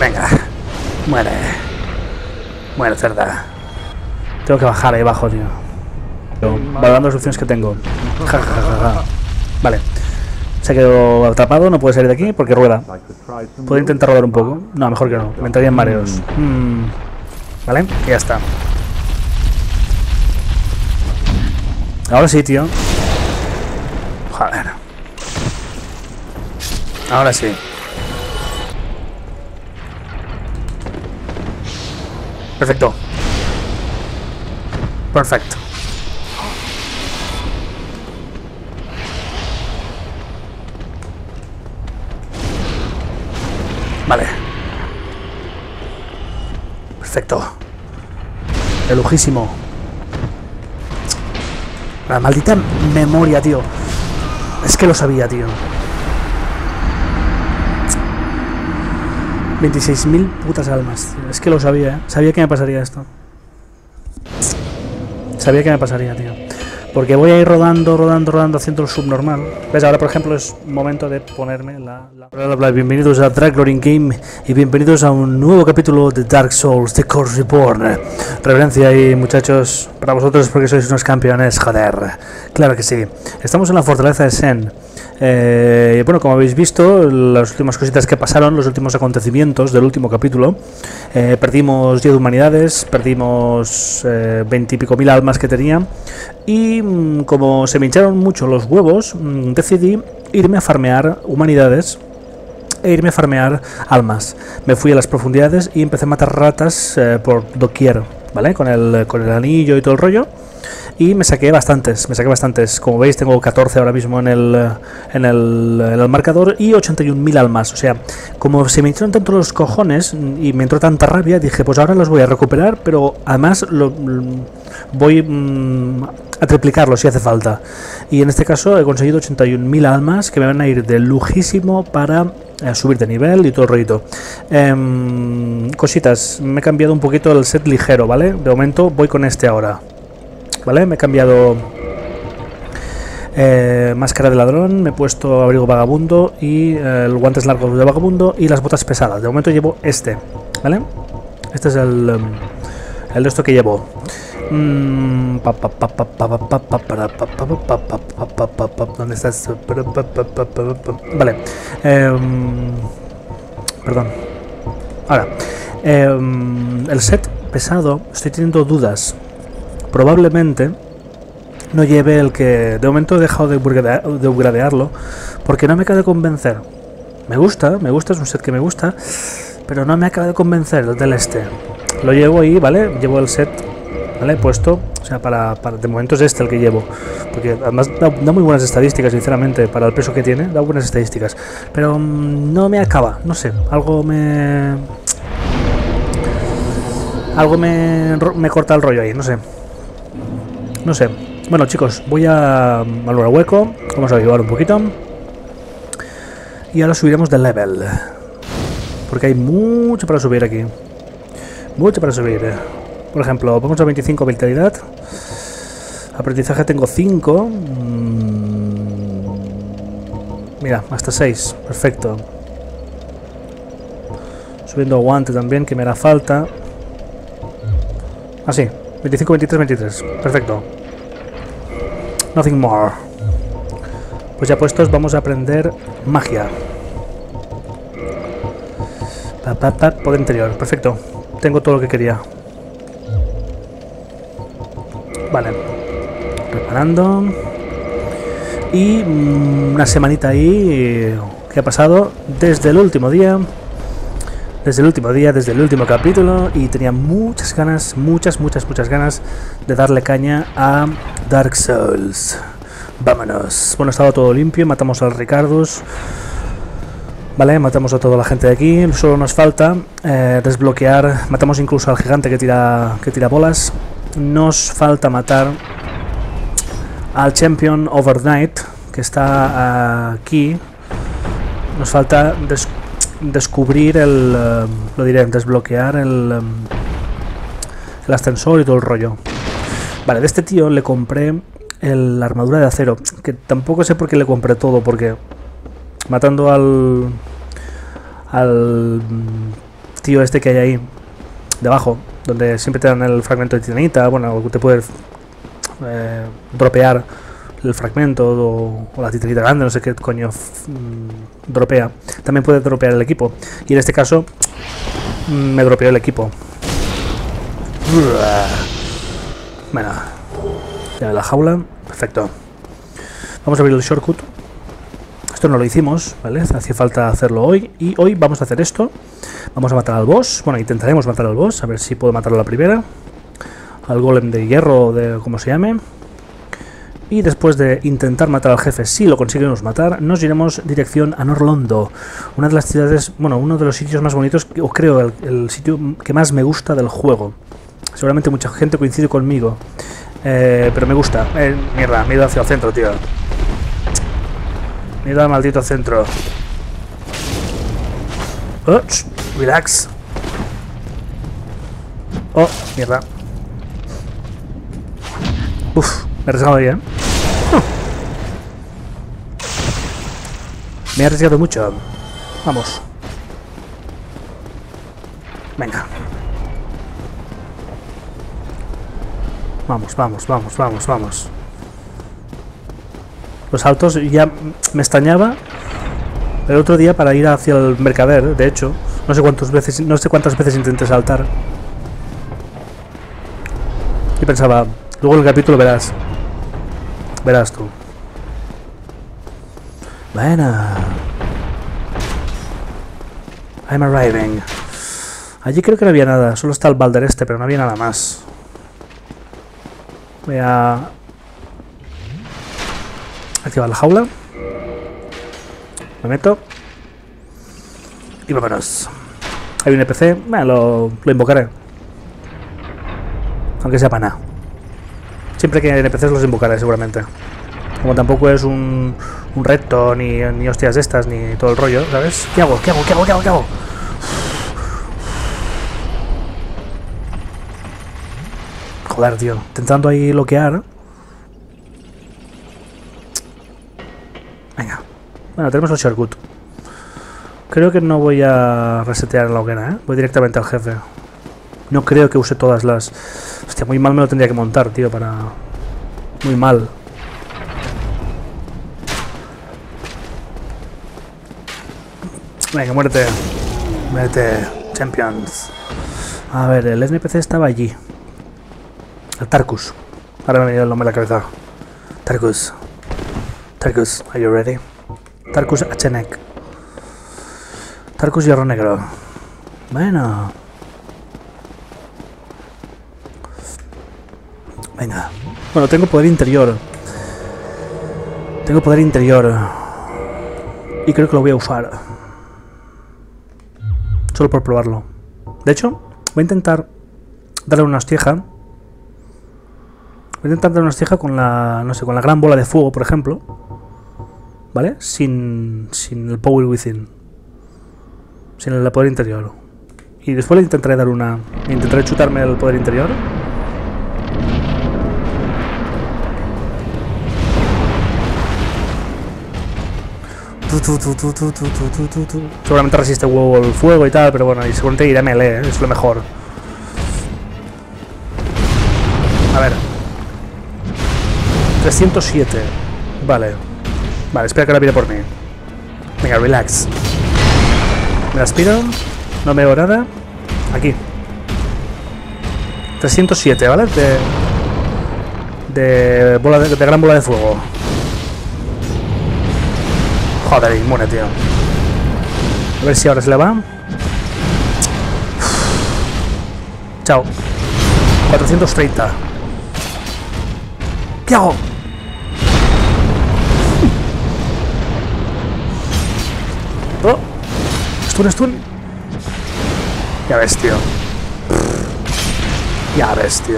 Venga. Muere. Muere, cerda. Tengo que bajar ahí abajo, tío. Valorando las opciones que tengo. Ja, ja, ja, ja. Vale. Se ha quedado atrapado, no puede salir de aquí porque rueda. ¿Puedo intentar rodar un poco? No, mejor que no. Me entraría en mareos. Vale, y ya está. Ahora sí, tío. Joder. Ahora sí. Perfecto. Perfecto. Vale. Perfecto. De lujísimo. La maldita memoria, tío. Es que lo sabía, tío. 26.000 putas almas, tío. Es que lo sabía, ¿eh? Sabía que me pasaría esto. Sabía que me pasaría, tío. Porque voy a ir rodando, haciendo el subnormal. ¿Ves? Ahora, por ejemplo, es momento de ponerme Bienvenidos a Draglorine Game y bienvenidos a un nuevo capítulo de Dark Souls, The Curse Reborn. Reverencia ahí, muchachos, para vosotros porque sois unos campeones, joder. Claro que sí. Estamos en la fortaleza de Sen. Bueno, como habéis visto, las últimas cositas que pasaron, los últimos acontecimientos del último capítulo, perdimos 10 humanidades, perdimos 20 y pico mil almas que tenía, y como se me hincharon mucho los huevos, decidí irme a farmear humanidades e irme a farmear almas. Me fui a las profundidades y empecé a matar ratas por doquier, ¿vale? Con el anillo y todo el rollo. Y me saqué bastantes, como veis tengo 14 ahora mismo en el marcador y 81.000 almas, o sea, como se me hincharon tanto los cojones y me entró tanta rabia, dije pues ahora los voy a recuperar, pero además voy a triplicarlo si hace falta, y en este caso he conseguido 81.000 almas que me van a ir de lujísimo para subir de nivel y todo el rollito. Cositas, me he cambiado un poquito el set ligero, ¿vale? De momento voy con este ahora. ¿Vale? Me he cambiado máscara de ladrón, me he puesto abrigo vagabundo y el guantes largos de vagabundo y las botas pesadas. De momento llevo este, ¿vale? Este es el de esto que llevo. ¿Dónde está esto? Vale. Perdón. Ahora, el set pesado, estoy teniendo dudas. Probablemente no lleve el que... De momento he dejado de upgradearlo porque no me acaba de convencer. Me gusta, es un set que me gusta, pero no me acaba de convencer el del este. Lo llevo ahí, ¿vale? Llevo el set, ¿vale? Puesto, o sea, para de momento es este el que llevo. Porque además da muy buenas estadísticas, sinceramente, para el peso que tiene, da buenas estadísticas. Pero no me acaba, no sé, algo me corta el rollo ahí, no sé. No sé. Bueno, chicos, voy a valorar hueco. Vamos a avivar un poquito. Y ahora subiremos de level. Porque hay mucho para subir aquí. Mucho para subir. Por ejemplo, vamos a 25 vitalidad. Aprendizaje tengo 5. Mira, hasta 6. Perfecto. Subiendo aguante también, que me hará falta. Así. 25, 23, 23. Perfecto. Nothing more. Pues ya puestos, vamos a aprender magia. Poder interior. Perfecto. Tengo todo lo que quería. Vale. Preparando. Y una semanita ahí que ha pasado desde el último día. Desde el último capítulo, y tenía muchas ganas, muchas ganas de darle caña a Dark Souls. Vámonos. Bueno, estaba todo limpio, matamos al Ricardus, vale, matamos a toda la gente de aquí, solo nos falta desbloquear, matamos incluso al gigante que tira bolas, nos falta matar al Champion Overnight, que está aquí, nos falta descubrir desbloquear el ascensor y todo el rollo. Vale, de este tío le compré la armadura de acero, que tampoco sé por qué le compré todo, porque matando al tío este que hay ahí debajo, donde siempre te dan el fragmento de titanita. Bueno, te puedes dropear el fragmento o la titanita grande, no sé qué coño dropea. También puedes dropear el equipo. Y en este caso me dropeó el equipo. Bueno, ya la jaula, perfecto. Vamos a abrir el shortcut. Esto no lo hicimos, ¿vale? Hacía falta hacerlo hoy. Y hoy vamos a hacer esto. Vamos a matar al boss. Bueno, intentaremos matar al boss. A ver si puedo matarlo a la primera. Al golem de hierro, de como se llame. Y después de intentar matar al jefe, si lo conseguimos matar, nos iremos dirección a Norlondo. Una de las ciudades, bueno, uno de los sitios más bonitos, o creo el sitio que más me gusta del juego. Seguramente mucha gente coincide conmigo. Pero me gusta. Mierda, me he ido hacia el centro, tío. Me he ido al maldito centro. Oh, relax. Oh, mierda. Uf, me he arriesgado ahí, Me he arriesgado mucho. Vamos. Venga. Vamos, vamos, vamos, vamos, vamos. Los saltos ya me extrañaba. El otro día para ir hacia el mercader, de hecho, no sé cuántas veces intenté saltar. Y pensaba, luego en el capítulo verás. Verás tú. Bueno. I'm arriving. Allí creo que no había nada, solo está el balder este, pero no había nada más. Voy a activar la jaula. Me meto. Y vámonos. Hay un NPC, bueno, lo invocaré. Aunque sea para nada. Siempre que hay NPCs los invocaré seguramente. Como tampoco es un reto, ni hostias de estas, ni todo el rollo, ¿sabes? ¿Qué hago? ¿Qué hago? ¿Qué hago? ¿Qué hago? ¿Qué hago? Joder, tío. Intentando ahí bloquear. Venga. Bueno, tenemos el shortcut. Creo que no voy a resetear la hoguera, ¿eh? Voy directamente al jefe. No creo que use todas las... Hostia, muy mal me lo tendría que montar, tío, para... Muy mal. Venga, muérete. Muérete, champions. A ver, el NPC estaba allí. El Tarkus. Ahora me ha venido el nombre a la cabeza. Tarkus. Tarkus, are you ready? Tarkus Achenek. Tarkus Hierro Negro. Bueno. Venga. Bueno, tengo poder interior. Tengo poder interior. Y creo que lo voy a usar. Solo por probarlo. De hecho, voy a intentar darle una hostieja. Voy a intentar darle una hostieja con la... No sé, con la gran bola de fuego, por ejemplo. ¿Vale? Sin el power within. Sin el poder interior. Y después le intentaré dar una... Intentaré chutarme el poder interior. Seguramente resiste huevo el fuego y tal, pero bueno, y seguramente iré a melee, es lo mejor. A ver. 307. Vale. Vale, espera que ahora viene por mí. Venga, relax. Me aspiro. No veo nada. Aquí. 307, ¿vale? De gran bola de fuego. Joder, inmune, tío. A ver si ahora se le va. Chao. 430. ¿Qué hago? Oh. Stun. Ya ves, tío. Ya ves, tío.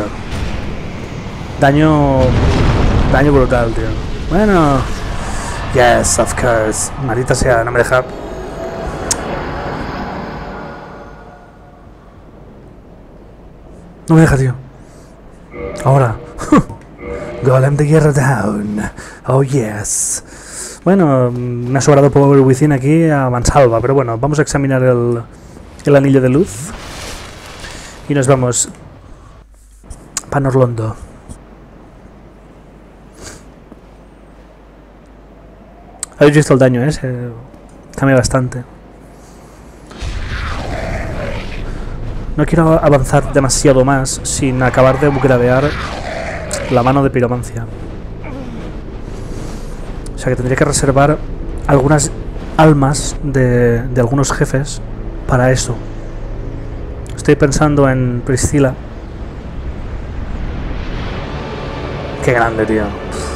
Daño brutal, tío. Bueno. Yes, of course. Maldita sea, no me deja. No me deja, tío. Ahora. Golem de guerra down. Oh, yes. Bueno, me ha sobrado Power Within aquí a mansalva, pero bueno, vamos a examinar el el anillo de luz. Y nos vamos para Norlondo. Habéis visto el daño, ¿eh? Cambia bastante. No quiero avanzar demasiado más sin acabar de upgradear la mano de piromancia. O sea que tendría que reservar algunas almas de algunos jefes para eso. Estoy pensando en Priscila. Qué grande, tío.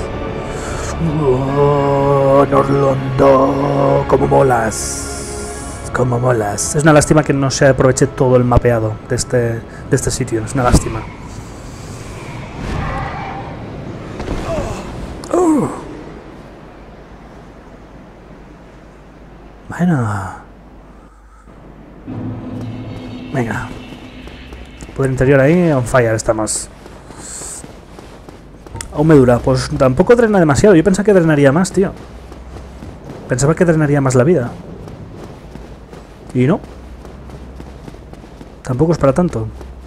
Oh, Norlondo, cómo molas. Cómo molas. Es una lástima que no se aproveche todo el mapeado de este sitio. Es una lástima. Bueno. Venga. Poder interior ahí, on fire estamos. Aún me dura. Pues tampoco drena demasiado. Yo pensaba que drenaría más, tío. Pensaba que drenaría más la vida. Y no. Tampoco es para tanto.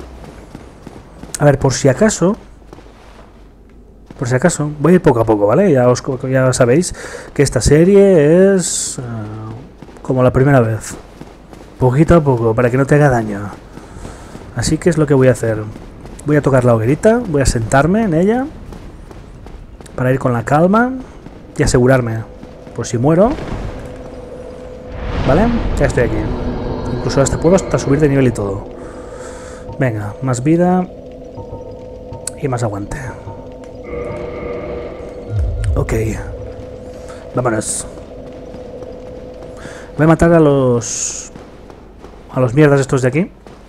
A ver, por si acaso... Por si acaso, voy a ir poco a poco, ¿vale? Ya sabéis que esta serie es... como la primera vez. Poquito a poco, para que no te haga daño. Así que es lo que voy a hacer. Voy a tocar la hoguerita, voy a sentarme en ella para ir con la calma y asegurarme, por si muero, ¿vale? Ya estoy aquí. Incluso hasta puedo hasta subir de nivel y todo. Venga, más vida y más aguante. Ok, vámonos. Voy a matar a los mierdas estos de aquí.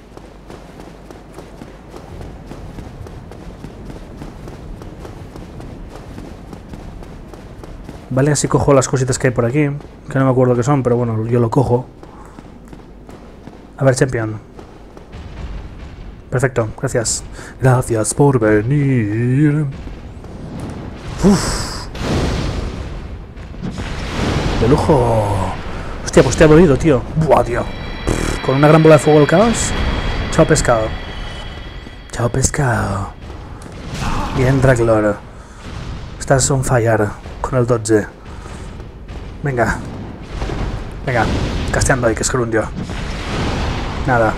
Vale, así cojo las cositas que hay por aquí, que no me acuerdo qué son, pero bueno, yo lo cojo. A ver, champion. Perfecto, gracias. Gracias por venir. Uf. De lujo. Hostia, pues te ha dolido, tío. Buah, tío. Con una gran bola de fuego del caos. Chao, pescado. Chao, pescado. Bien, Draglor. Estás on fire con el 12. Venga. Venga. Casteando ahí, que es gerundio. Nada.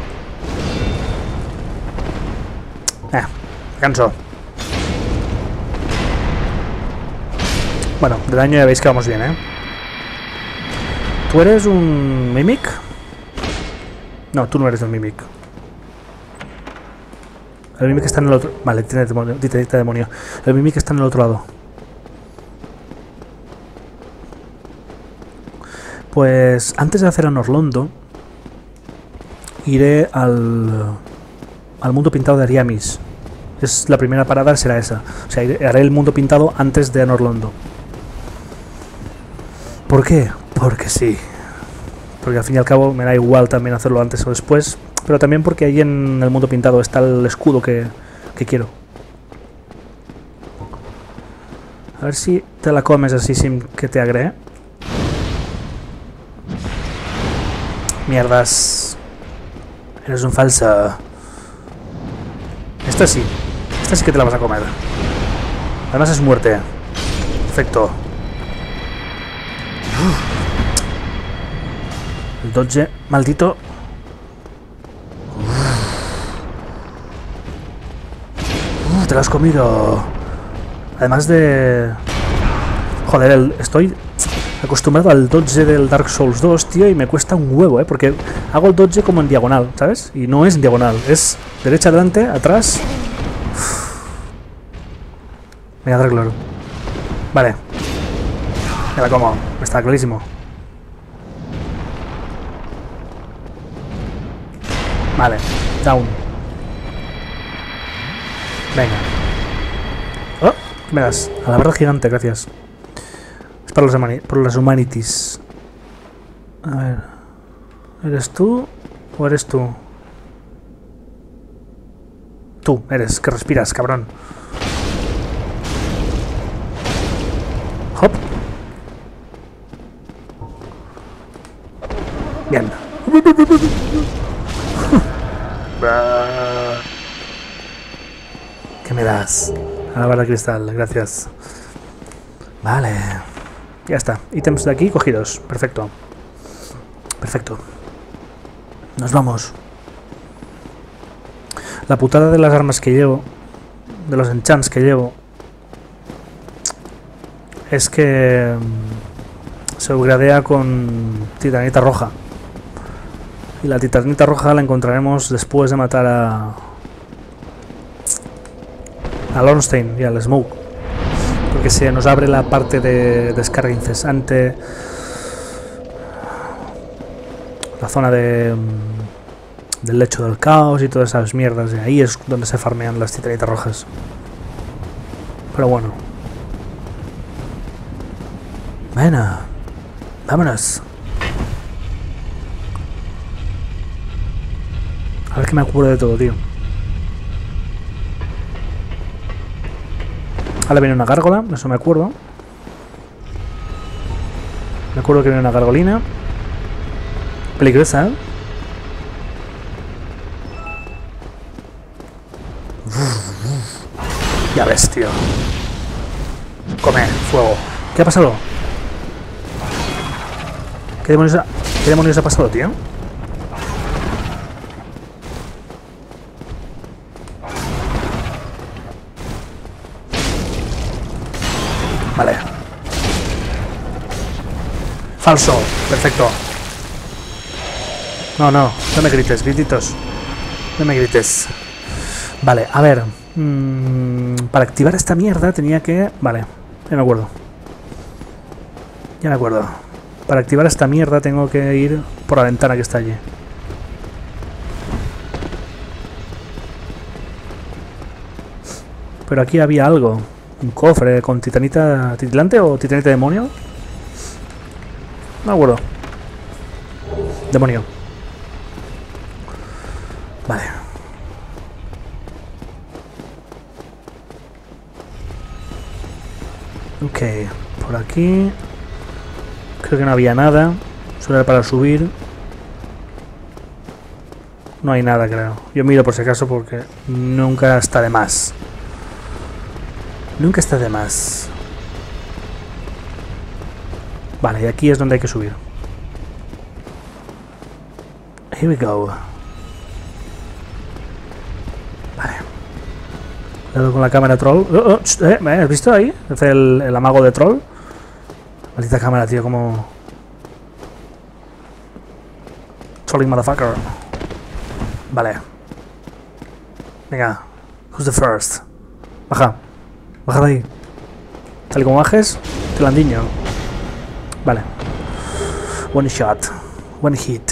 Canso. Bueno, de daño ya veis que vamos bien, ¿eh? ¿Tú eres un Mimic? No, tú no eres un Mimic. El Mimic está en el otro... Vale, tiene demonio. El Mimic está en el otro lado. Pues antes de hacer a Norlondo, iré al mundo pintado de Ariamis. Es la primera parada, será esa. O sea, haré el mundo pintado antes de Norlondo. ¿Por qué? Porque sí. Porque al fin y al cabo me da igual también hacerlo antes o después. Pero también porque ahí en el mundo pintado está el escudo que quiero. A ver si te la comes así sin que te agregue. Mierdas. Eres un falso. Esta sí que te la vas a comer. Además es muerte. Perfecto. El dodge, maldito. Te lo has comido. Además de... Joder, estoy acostumbrado al dodge del Dark Souls 2, tío, y me cuesta un huevo, porque hago el dodge como en diagonal, ¿sabes? Y no es en diagonal, es derecha, adelante, atrás. Venga, Draglor. Vale. Me la como, está clarísimo. Vale, down. Venga. Oh, ¿qué me das? A la barra gigante, gracias. Es para los humanities. A ver. ¿Eres tú o eres tú? Tú, eres, que respiras, cabrón. Hop. Bien. ¿Qué me das? A la barra de cristal, gracias. Vale. Ya está. Ítems de aquí cogidos. Perfecto. Perfecto. Nos vamos. La putada de las armas que llevo, de los enchants que llevo, es que se upgradea con titanita roja. Y la titanita roja la encontraremos después de matar a Ornstein y al Smoke, porque se nos abre la parte de descarga incesante, la zona del lecho del caos y todas esas mierdas, y ahí es donde se farmean las titanitas rojas. Pero bueno, bueno, vámonos. A ver que me acuerdo de todo, tío. Ahora viene una gárgola, eso me acuerdo. Me acuerdo que viene una gargolina. Peligrosa, ¿eh? Ya ves, tío. Come, fuego. ¿Qué ha pasado? ¿Qué demonios ha pasado, tío? Vale. Falso. Perfecto. No, no. No me grites, grititos. No me grites. Vale, a ver. Para activar esta mierda tenía que... Vale, ya me acuerdo. Ya me acuerdo. Para activar esta mierda tengo que ir por la ventana que está allí. Pero aquí había algo. Un cofre con titanita titilante o titanita demonio. No me acuerdo. Demonio. Vale. Ok, por aquí creo que no había nada. Solo era para subir. No hay nada, creo. Yo miro por si acaso porque nunca está de más. Nunca está de más. Vale, y aquí es donde hay que subir. Here we go. Vale. Cuidado con la cámara troll. ¿Me has visto ahí? Hace el amago de troll. Maldita cámara, tío, como... Trolling motherfucker. Vale. Venga. Who's the first? Baja. Baja de ahí. Tal y como bajes, te la andiño. Vale. One shot. One hit.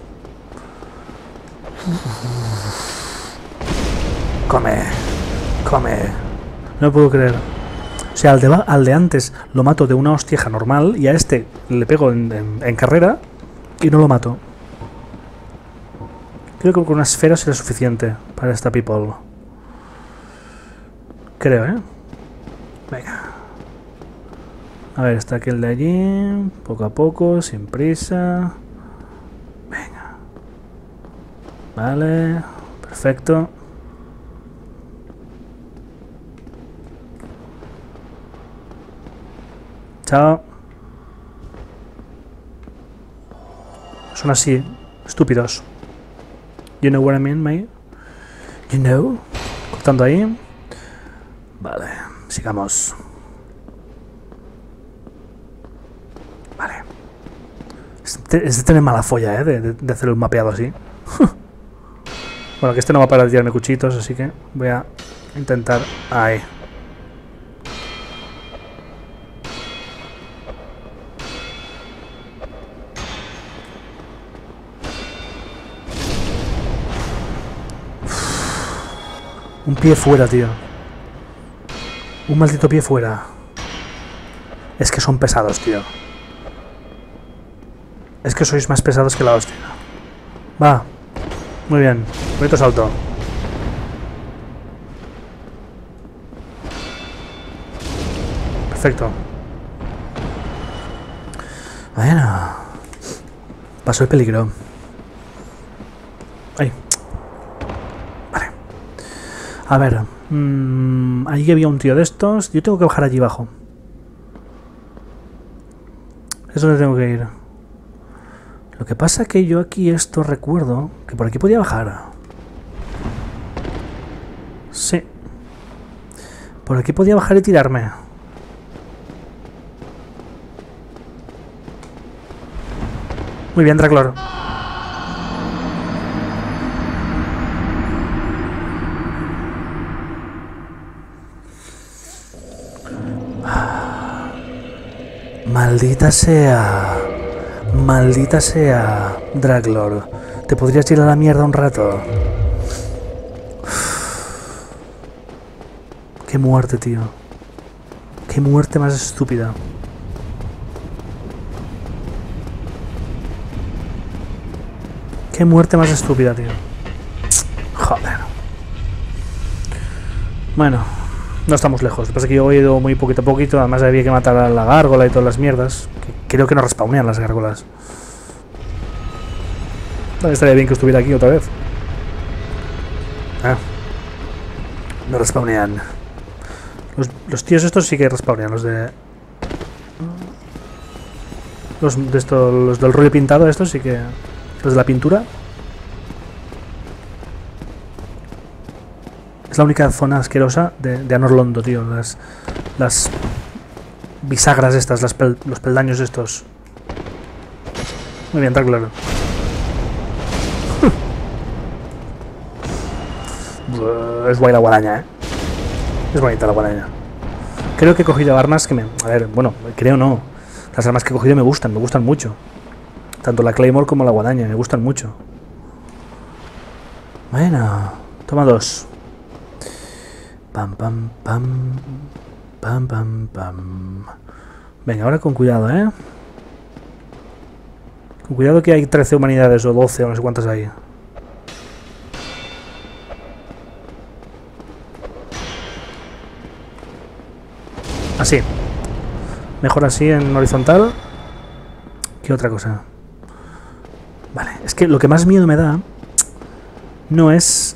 Come. Come. No me puedo creer. O sea, al de antes lo mato de una hostieja normal y a este le pego en carrera y no lo mato. Creo que con una esfera será suficiente para esta people. Creo, ¿eh? Venga. A ver, está aquel de allí. Poco a poco, sin prisa. Venga. Vale. Perfecto. Chao. Son así, estúpidos. You know what I mean, mate? You know. Cortando ahí. Vale, sigamos. Vale. Es de tener mala folla, de hacer un mapeado así. Bueno, que este no va a parar de tirarme cuchitos, así que voy a intentar... Ahí. Un pie fuera, tío. Un maldito pie fuera. Es que son pesados, tío. Es que sois más pesados que la hostia. Va. Muy bien. Bonito salto. Perfecto. Bueno. Pasó el peligro. A ver, allí había un tío de estos. Yo tengo que bajar allí abajo. Es donde tengo que ir. Lo que pasa es que yo aquí esto recuerdo que por aquí podía bajar. Sí. Por aquí podía bajar y tirarme. Muy bien, Draklor. Maldita sea. Maldita sea, Draklor. ¿Te podrías ir a la mierda un rato? Qué muerte, tío. Qué muerte más estúpida. Qué muerte más estúpida, tío. Joder. Bueno, no estamos lejos. Lo que pasa es que yo he ido muy poquito a poquito. Además había que matar a la gárgola y todas las mierdas. Que creo que no respawnean las gárgolas. También estaría bien que estuviera aquí otra vez. No respawnean. Los tíos estos sí que respawnean. Los del rollo pintado, estos sí que... Los de la pintura. Es la única zona asquerosa de Anor Londo, tío. Las bisagras estas, los peldaños estos. Muy bien, está claro. Es guay la guadaña, ¿eh? Es bonita la guadaña. Creo que he cogido armas que me... A ver, bueno, creo no. Las armas que he cogido me gustan mucho. Tanto la Claymore como la guadaña, me gustan mucho. Bueno, toma 2. Pam, pam, pam. Pam, pam, pam. Venga, ahora con cuidado, ¿eh? Con cuidado que hay 13 humanidades o 12 o no sé cuántas hay. Así. Mejor así en horizontal que otra cosa. Vale, es que lo que más miedo me da no es...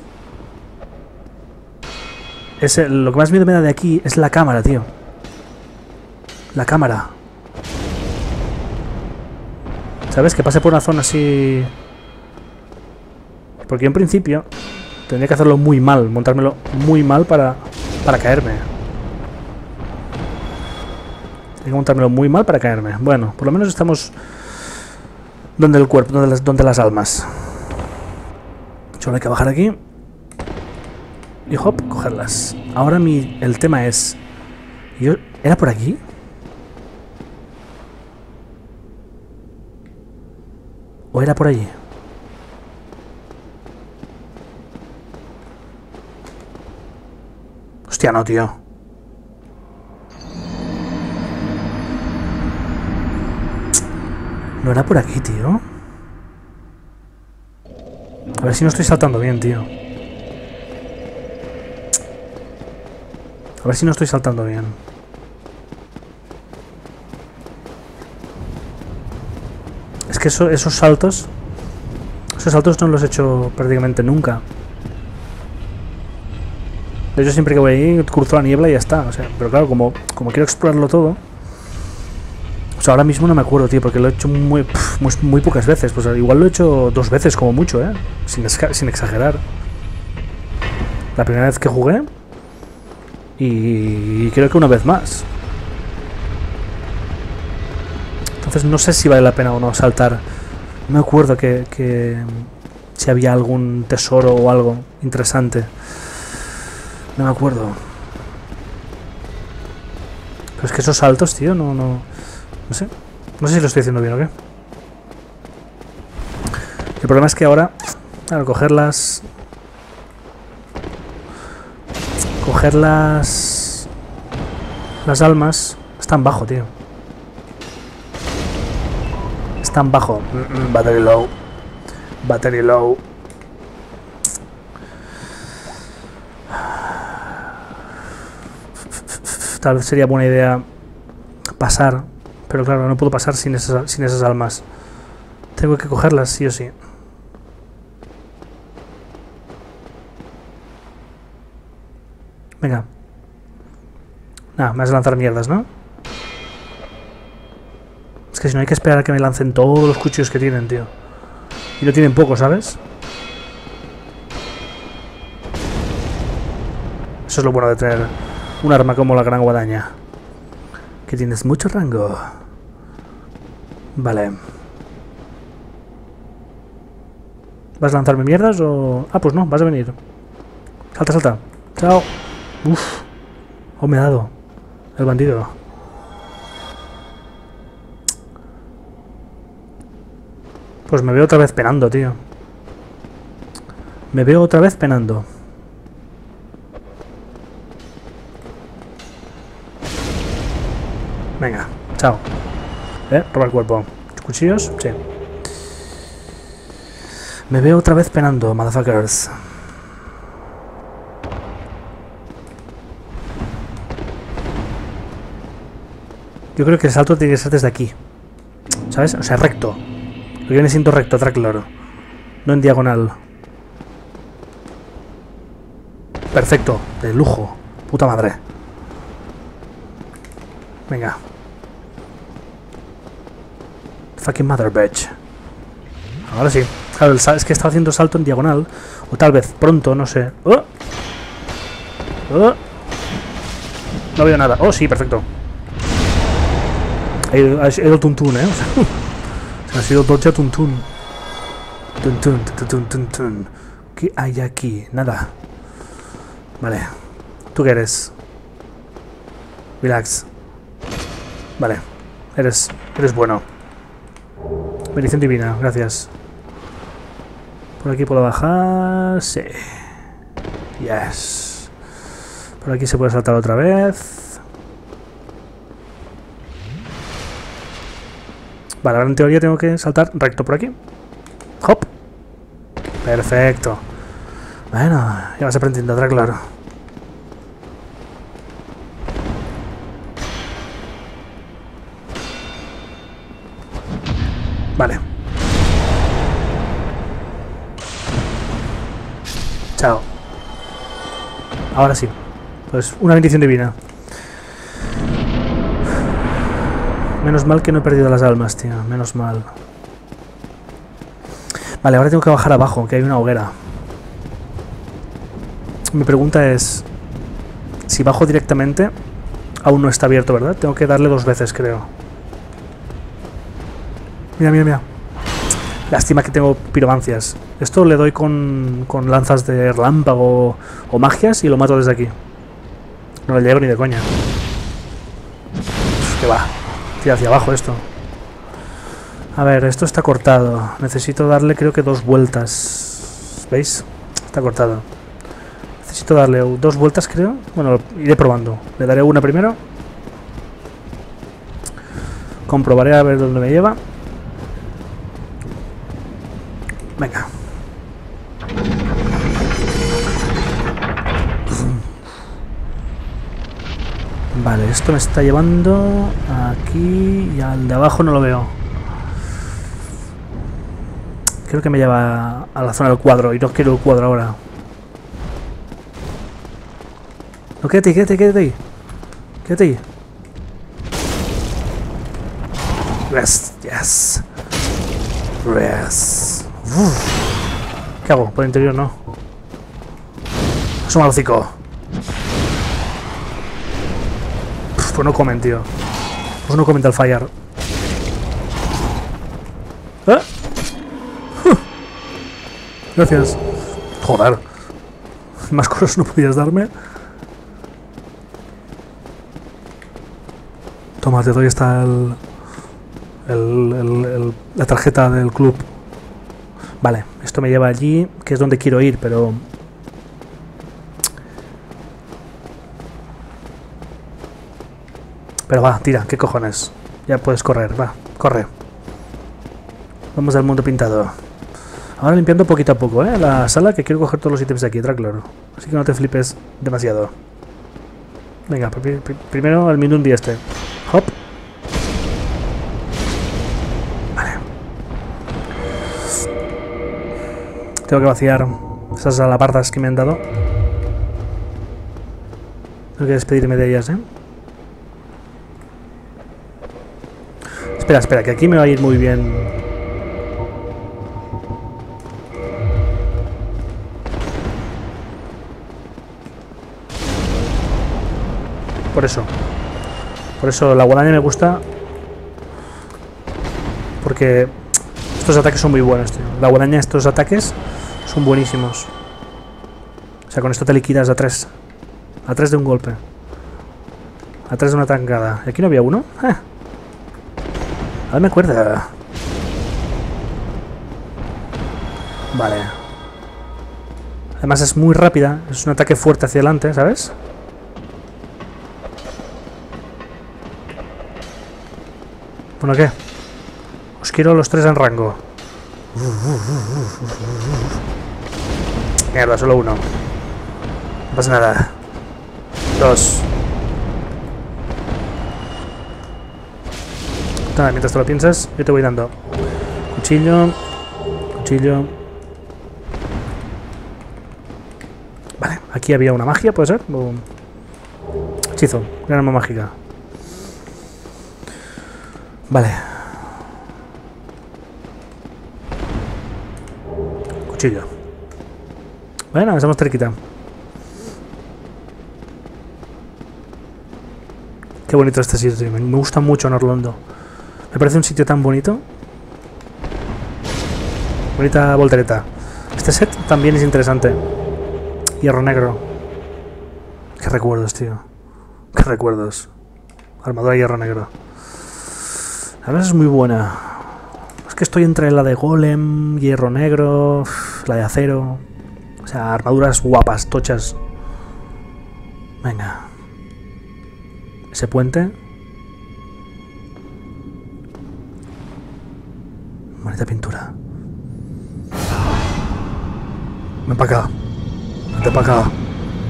lo que más miedo me da de aquí es la cámara, tío. La cámara. ¿Sabes? Que pase por una zona así... Porque yo en principio tendría que hacerlo muy mal, montármelo muy mal para caerme. Tengo que montármelo muy mal para caerme. Bueno, por lo menos estamos donde el cuerpo, donde las almas. Solo hay que bajar aquí y hop, cogerlas. Ahora el tema es... ¿Era por aquí? ¿O era por allí? Hostia, no, tío. No era por aquí, tío. A ver si no estoy saltando bien, tío. A ver si no estoy saltando bien. Es que esos saltos no los he hecho prácticamente nunca. Yo siempre que voy ahí cruzo la niebla y ya está. O sea, pero claro, como quiero explorarlo todo... O sea, ahora mismo no me acuerdo, tío, porque lo he hecho muy pocas veces. Pues igual lo he hecho 2 veces como mucho, ¿eh? Sin exagerar. La primera vez que jugué. Y creo que una vez más. Entonces no sé si vale la pena o no saltar. No me acuerdo que si había algún tesoro o algo interesante. No me acuerdo. Pero es que esos saltos, tío, no sé. No sé si lo estoy haciendo bien o qué. El problema es que ahora, al coger las almas, están bajo, tío. Están bajo. Battery low. Battery low. Tal vez sería buena idea pasar. Pero claro, no puedo pasar sin esas almas. Tengo que cogerlas sí o sí. Venga. Nada, me vas a lanzar mierdas, ¿no? Es que si no hay que esperar a que me lancen todos los cuchillos que tienen, tío. Y no tienen poco, ¿sabes? Eso es lo bueno de tener un arma como la gran guadaña. Que tienes mucho rango. Vale. ¿Vas a lanzarme mierdas o...? Ah, pues no, vas a venir. Salta, salta. Chao. Uf. Oh, me ha dado. El bandido. Pues me veo otra vez penando, tío. Me veo otra vez penando. Venga, chao. Roba el cuerpo. ¿Cuchillos? Sí. Me veo otra vez penando, motherfuckers. Yo creo que el salto tiene que ser desde aquí. ¿Sabes? O sea, recto. Lo que viene siendo recto, claro. No en diagonal. Perfecto. De lujo. Puta madre. Venga. Fucking mother bitch. Ahora sí. Claro, es que estaba haciendo salto en diagonal. O tal vez pronto, no sé. ¡Oh! ¡Oh! No veo nada. Oh, sí, perfecto. Ha ido tuntún, ¿eh? O sea, ha sido Dodge tuntún. Tuntún, tuntún, tuntún. ¿Qué hay aquí? Nada. Vale. ¿Tú qué eres? Relax. Vale. Eres bueno. Bendición divina, gracias. Por aquí puedo bajar. Sí. Yes. Por aquí se puede saltar otra vez. Vale, ahora en teoría tengo que saltar recto por aquí. Hop. Perfecto. Bueno, ya vas aprendiendo, claro. Vale. Chao. Ahora sí. Pues una bendición divina. Menos mal que no he perdido las almas, tío. Menos mal. Vale, ahora tengo que bajar abajo, que hay una hoguera. Mi pregunta es... Si bajo directamente... Aún no está abierto, ¿verdad? Tengo que darle 2 veces, creo. Mira, mira, mira. Lástima que tengo piromancias. Esto le doy con lanzas de relámpago o magias y lo mato desde aquí. No le llego ni de coña. Que va. Tira hacia abajo esto. A ver, esto está cortado. Necesito darle creo que 2 vueltas. ¿Veis? Está cortado. Necesito darle 2 vueltas, creo. Bueno, iré probando. Le daré una primero. Comprobaré a ver dónde me lleva. Venga. Vale, esto me está llevando aquí y al de abajo no lo veo. Creo que me lleva a la zona del cuadro y no quiero el cuadro ahora. No, quédate, quédate, quédate ahí. Quédate ahí. Rest, yes. Rest. ¿Qué hago? Por el interior no. Asoma el hocico. Pues no comen, tío. Pues no comen al fallar. ¿Eh? Gracias. Joder. Más cosas no podías darme. Toma, te doy esta la tarjeta del club. Vale, esto me lleva allí, que es donde quiero ir, pero... Pero va, tira, ¿qué cojones? Ya puedes correr, va, corre. Vamos al mundo pintado. Ahora limpiando poquito a poco, la sala, que quiero coger todos los ítems de aquí, claro. Así que no te flipes demasiado. Venga, primero el Minundi este. Hop. Vale. Tengo que vaciar esas alabardas que me han dado. Tengo que despedirme de ellas, ¿eh? Espera, espera, que aquí me va a ir muy bien. Por eso la guadaña me gusta. Porque estos ataques son muy buenos, tío. La guadaña, estos ataques son buenísimos. O sea, con esto te liquidas a 3. A 3 de un golpe. A 3 de una tangada. ¿Y aquí no había uno? Ahora me acuerdo. Vale. Además es muy rápida. Es un ataque fuerte hacia adelante, ¿sabes? Bueno, ¿qué? Os quiero los 3 en rango. Mierda, solo uno. No pasa nada. 2. Nada, mientras te lo piensas, yo te voy dando. Cuchillo. Cuchillo. Vale, aquí había una magia, ¿puede ser? Hechizo, gran arma mágica. Vale. Cuchillo. Bueno, estamos cerquita. Qué bonito este sitio, me gusta mucho Norlondo. Me parece un sitio tan bonito. Bonita voltereta. Este set también es interesante. Hierro negro. Qué recuerdos, tío. Qué recuerdos. Armadura de hierro negro. La verdad es muy buena. Es que estoy entre la de golem, hierro negro, la de acero. O sea, armaduras guapas, tochas. Venga. Ese puente. Bonita pintura. Ven para acá. Vente para acá.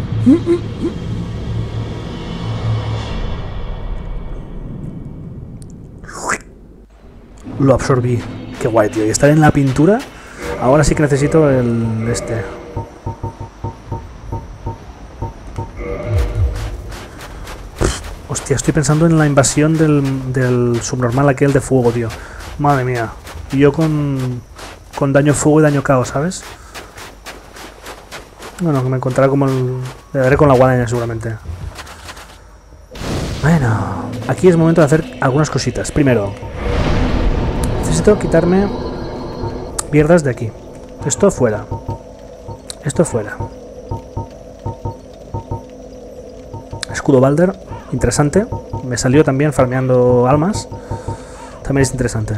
Lo absorbí. Qué guay, tío. Y estar en la pintura. Ahora sí que necesito el este. Hostia, estoy pensando en la invasión del subnormal aquel de fuego, tío. Madre mía. Y yo con daño fuego y daño caos, ¿sabes? Bueno, que me encontrará como el... Me daré con la guadaña seguramente. Bueno, aquí es momento de hacer algunas cositas. Primero, necesito quitarme mierdas de aquí. Esto fuera. Esto fuera. Escudo Balder, interesante. Me salió también farmeando almas. También es interesante.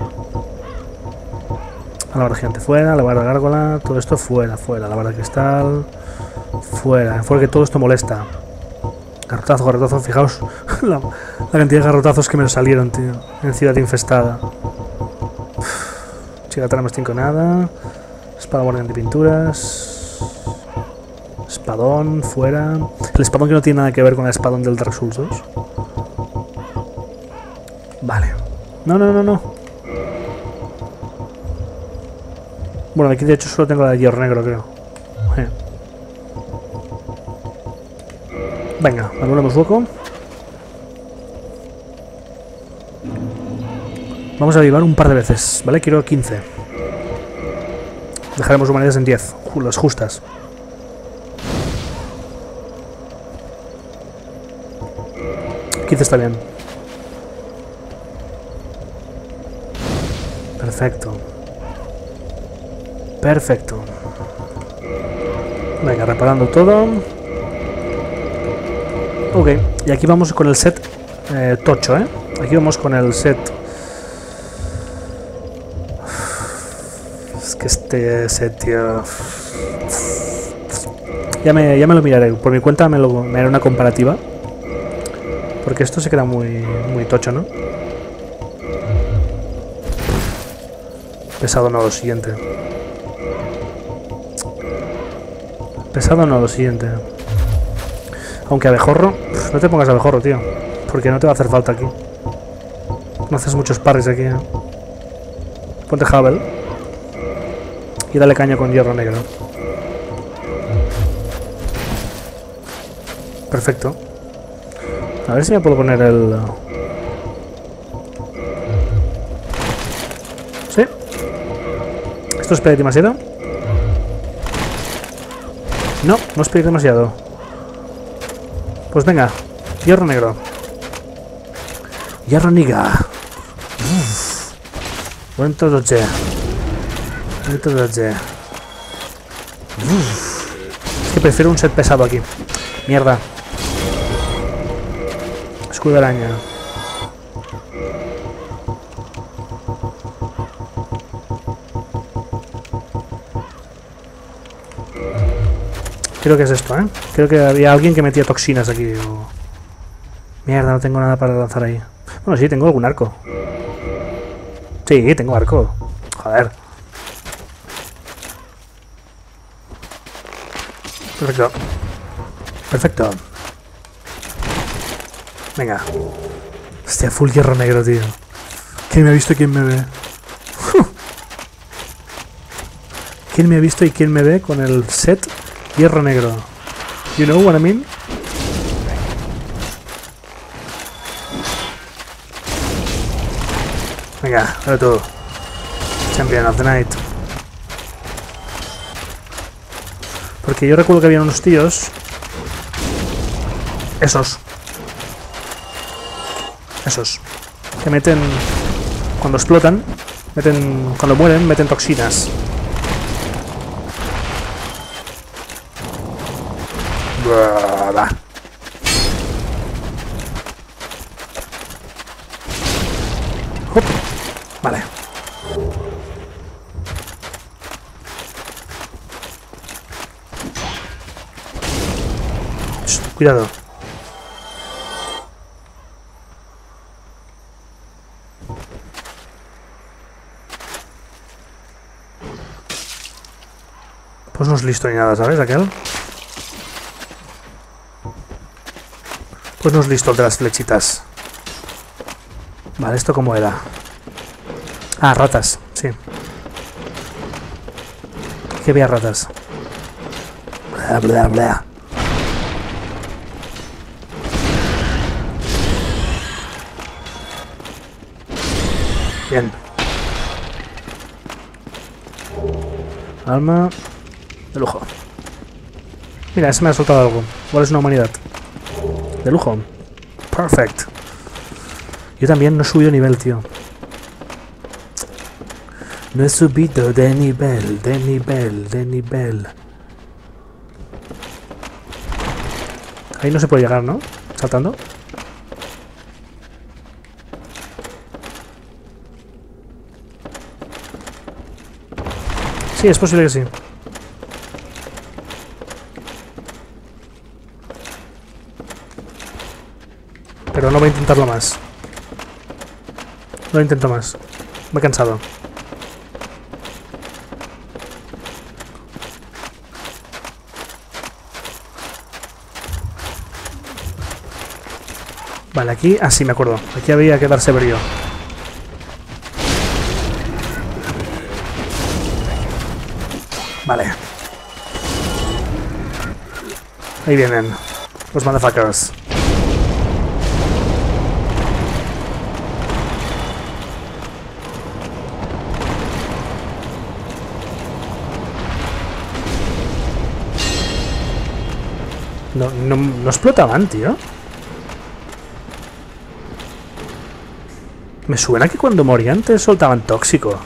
La barra gigante fuera, la barra gárgola, todo esto fuera, fuera. La barra cristal, fuera. Fuera que todo esto molesta. Garrotazo, garrotazo, fijaos la cantidad de garrotazos que me salieron, tío. En Ciudad Infestada. Chigatana más 5 nada. Espada guardián de pinturas. Espadón, fuera. El espadón que no tiene nada que ver con el espadón del Dark Souls 2. Vale. No, no, no, no. Bueno, aquí de hecho solo tengo la de hierro negro, creo. Venga, anulamos hueco. Vamos a avivar un par de veces, ¿vale? Quiero 15. Dejaremos humanidades en 10, las justas. $15 está bien. Perfecto. Perfecto. Venga, reparando todo. Ok, y aquí vamos con el set tocho, ¿eh? Aquí vamos con el set... Es que este set, tío... Ya me lo miraré. Por mi cuenta me haré una comparativa. Porque esto se queda muy tocho, ¿no? Pesado no, lo siguiente. Pesado no, lo siguiente. Aunque abejorro, no te pongas abejorro, tío. Porque no te va a hacer falta aquí. No haces muchos parries aquí, ¿eh? Ponte Havel. Y dale caña con hierro negro. Perfecto. A ver si me puedo poner el... ¿Sí? ¿Esto es pedir demasiado? No, no es pedir demasiado. Pues venga, hierro negro. Hierro niga. Cuánto doce. Cuánto doce. Es que prefiero un set pesado aquí. Mierda. Escudo de araña. Creo que es esto, ¿eh? Creo que había alguien que metía toxinas aquí. O... Mierda, no tengo nada para lanzar ahí. Bueno, sí, tengo algún arco. Sí, tengo arco. Joder. Perfecto. Perfecto. Venga. Hostia, full hierro negro, tío. ¿Quién me ha visto y quién me ve? ¿Quién me ha visto y quién me ve con el set hierro negro? You know what I mean? Venga, dale tú. Champion of the night. Porque yo recuerdo que había unos tíos... Esos. Que meten... Cuando explotan, meten... Cuando mueren, meten toxinas. Blah. Hop. Vale. Shh, cuidado. Pues no es listo ni nada, ¿sabes, aquel? Pues no es listo el de las flechitas. Vale, ¿esto cómo era? Ah, ratas, sí. Que había ratas. Bla, bla, bla. Bien. Alma de lujo. Mira, ese me ha soltado algo. Igual es una humanidad. De lujo. Perfect. Yo también no he subido nivel, tío. No he subido de nivel. Ahí no se puede llegar, ¿no? Saltando. Sí, es posible que sí. Pero no voy a intentarlo más. No lo intento más. Me he cansado. Vale, aquí... Ah, sí, me acuerdo. Aquí había que darse brío. Vale. Ahí vienen los motherfuckers. No explotaban, tío. Me suena que cuando morían te soltaban tóxico.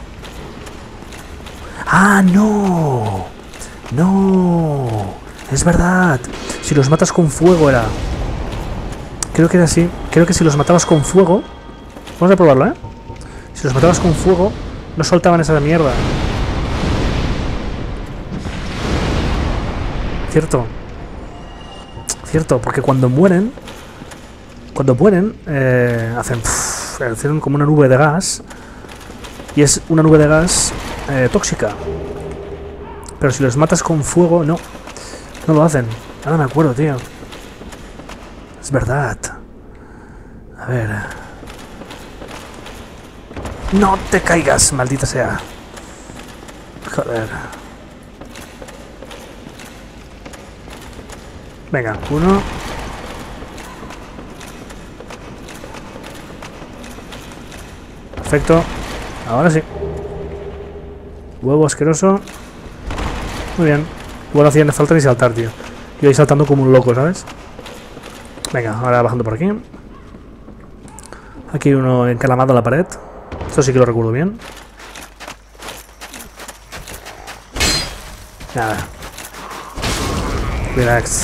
¡Ah, no! ¡No! Es verdad. Si los matas con fuego era... Creo que era así. Creo que si los matabas con fuego... Vamos a probarlo, ¿eh? Si los matabas con fuego, no soltaban esa mierda. Cierto. Cierto, porque cuando mueren... hacen como una nube de gas. Y es una nube de gas tóxica. Pero si los matas con fuego, no. No lo hacen. Ahora me acuerdo, tío. Es verdad. A ver. No te caigas, maldita sea. Joder. Venga, 1, Perfecto. Ahora sí. Huevo asqueroso. Muy bien. Igual hacía de falta ni saltar, tío. Yo ahí saltando como un loco, ¿sabes? Venga, ahora bajando por aquí. Aquí hay uno encalamado en la pared. Esto sí que lo recuerdo bien. Nada. Relax.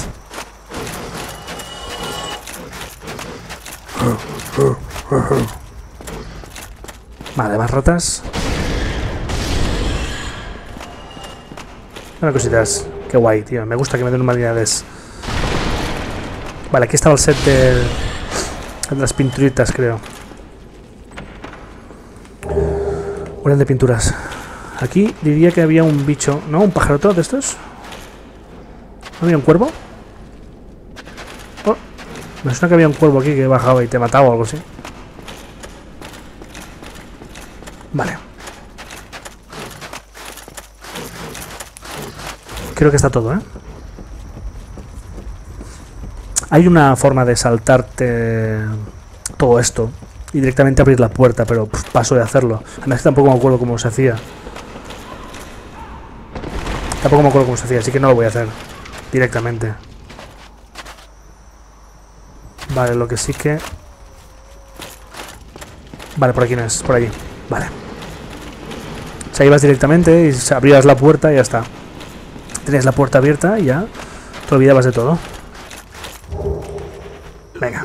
Vale, más ratas. Bueno, cositas. Qué guay, tío. Me gusta que me den humanidades. Vale, aquí estaba el set de las pinturitas, creo. Orden de pinturas. Aquí diría que había un bicho, ¿no? Un pajaroto de estos. ¿No había un cuervo? Oh, me suena que había un cuervo aquí que bajaba y te mataba o algo así. Vale. Creo que está todo, ¿eh? Hay una forma de saltarte todo esto y directamente abrir la puerta, pero paso de hacerlo. Además tampoco me acuerdo cómo se hacía. Así que no lo voy a hacer directamente. Vale, lo que sí que... Vale, por aquí no es, por allí. Vale. O sea, ibas directamente y abrías la puerta y ya está. Tenías la puerta abierta y ya te olvidabas de todo. Venga.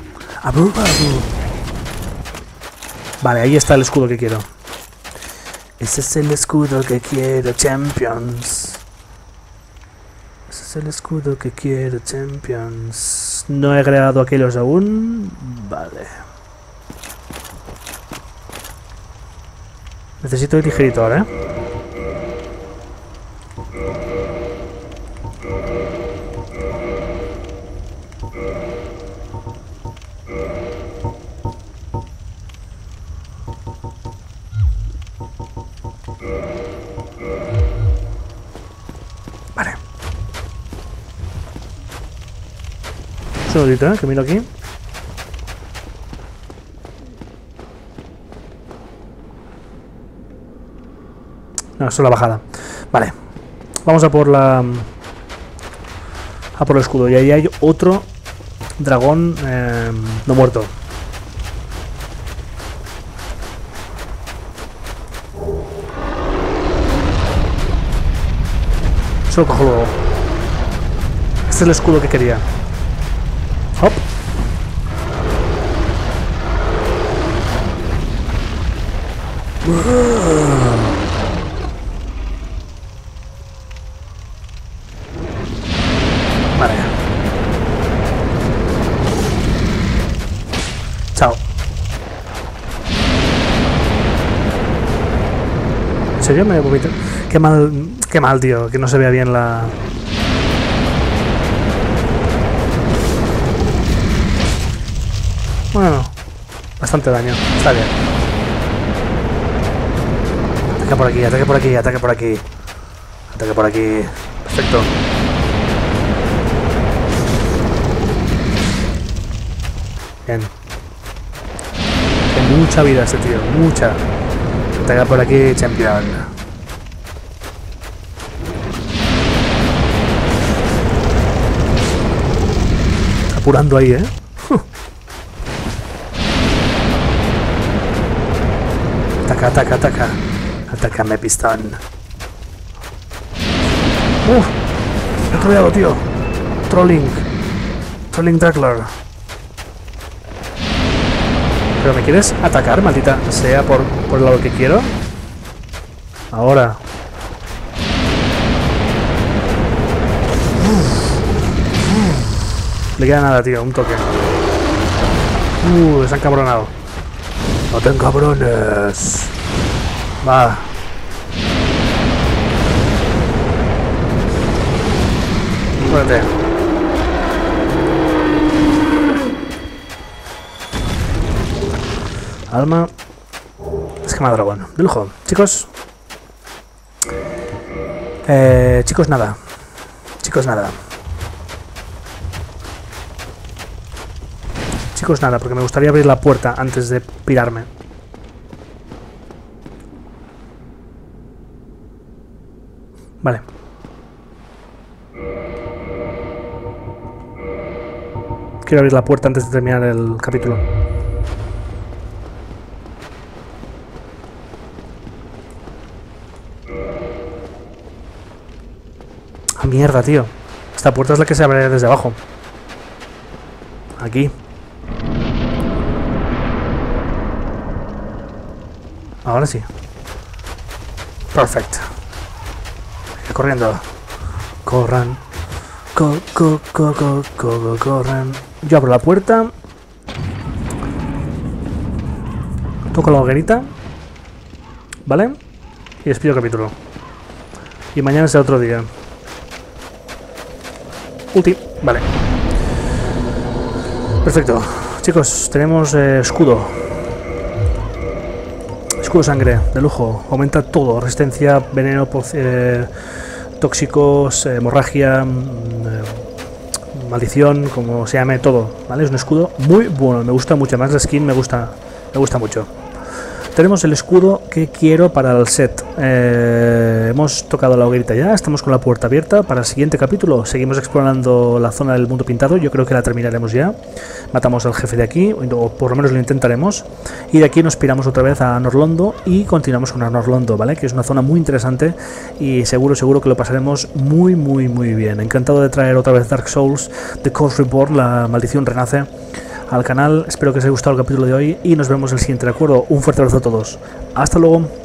Vale, ahí está el escudo que quiero. Ese es el escudo que quiero, Champions. Ese es el escudo que quiero, Champions. No he agregado aquellos aún. Vale. Necesito el ligerito ahora, ¿eh? Vale. Un segundito, que miro aquí. No, esto es la bajada. Vale. Vamos a por la... A por el escudo. Y ahí hay otro dragón no muerto. Eso lo cojo luego. Este es el escudo que quería. Hop. Vale. Chao. ¿En serio me vomito? Qué mal, tío, que no se vea bien la... Bueno, bastante daño, está bien. Ataca por aquí, ataque por aquí, ataque por aquí. Ataque por aquí. Perfecto. Bien. Tiene mucha vida este tío, mucha. Ataca por aquí, champion. Apurando ahí, ¿eh? Ataca, ataca, ataca. Atácame, pistón. Me he troleado, tío. Trolling. Trolling Dragler. ¿Pero me quieres atacar, maldita sea, por el lado que quiero? Ahora. Le queda nada, tío, un toque. Se han cabronado. No te encabrones. Va. Muérete. Alma. Esquema de dragón. De lujo. Chicos. Chicos, nada. Chicos, nada. Chicos, nada, porque me gustaría abrir la puerta antes de pirarme. Vale. Quiero abrir la puerta antes de terminar el capítulo. ¡Ah, mierda, tío! Esta puerta es la que se abre desde abajo. Aquí. Ahora sí. Perfecto. Corriendo. Corran. Corran. Yo abro la puerta. Toco la hoguerita. ¿Vale? Y despido el capítulo. Y mañana será otro día. Ulti. Vale. Perfecto. Chicos, tenemos escudo. Escudo sangre, de lujo. Aumenta todo. Resistencia, veneno, tóxicos, hemorragia, maldición, como se llame, todo. ¿Vale? Es un escudo muy bueno. Me gusta mucho. Más la skin me gusta mucho. Tenemos el escudo que quiero para el set. Hemos tocado la hoguerita ya, estamos con la puerta abierta. Para el siguiente capítulo seguimos explorando la zona del mundo pintado. Yo creo que la terminaremos ya. Matamos al jefe de aquí, o por lo menos lo intentaremos. Y de aquí nos piramos otra vez a Norlondo y continuamos con Norlondo, ¿vale? Que es una zona muy interesante y seguro que lo pasaremos muy bien. Encantado de traer otra vez Dark Souls, The Curse Reborn, la maldición renace, al canal. Espero que os haya gustado el capítulo de hoy y nos vemos en el siguiente, ¿de acuerdo? Un fuerte abrazo a todos. Hasta luego.